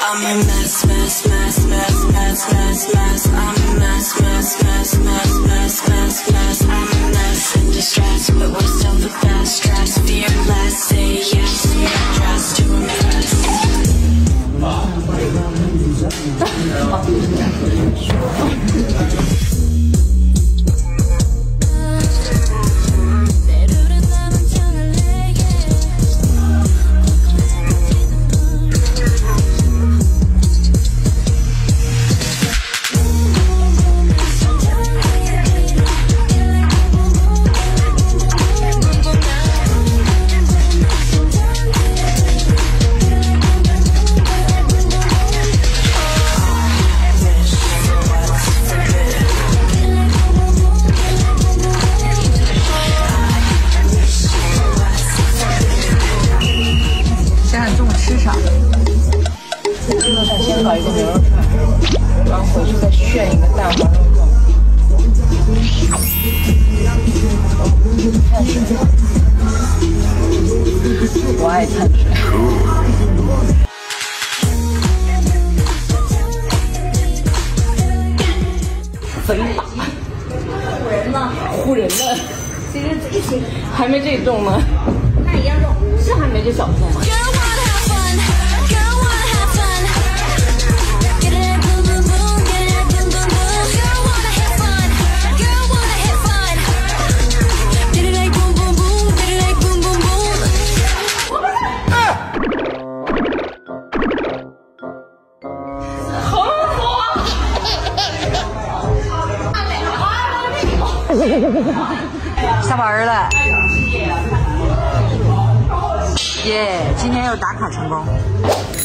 I'm a mess, mess, mess, mess, mess, mess, mess. I'm a mess, mess, mess, mess, mess, mess, mess. I'm a mess in distress, but we're still the best. Stress, fearless, say yes, yeah, dress to impress. 先搞一个牛肉串，然后回去再炫一个蛋黄肉粽。碳水，我爱碳水。贼大，唬人呢？唬人呢？其实这些还没这重呢。那一样重，是还没这小重吗？ 下班了，耶！今天又打卡成功。